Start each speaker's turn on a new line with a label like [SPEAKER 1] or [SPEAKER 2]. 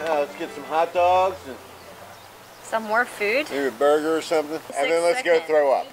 [SPEAKER 1] Let's get some hot dogs and
[SPEAKER 2] some more food.
[SPEAKER 1] maybe a burger or something, and then let's go throw up.